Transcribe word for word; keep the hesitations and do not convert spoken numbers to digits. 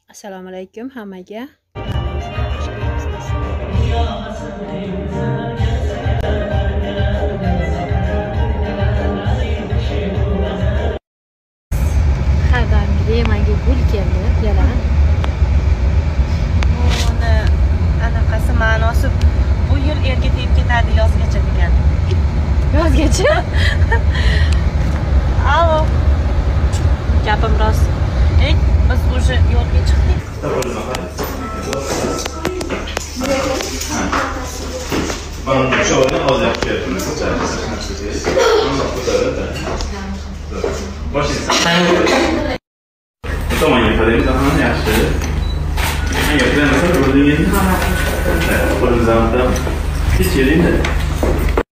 Assalomu alaykum hammaga. Qadamgi menga gul keldi, yana. Buni anaqasi ma'nosi bu yil erga tegib ketadi yozgacha degan. Yozgacha? Alo. Gapim rost. Ey, biz уже yo'lga chiqdik. Ben şöyle az yapıyorum. Baş insan. Tamam yapalım. Daha yaşlı. Ben yapıyorum. Mesela gördüğün yeri. Evet. Bu zamanda hiç yerinde.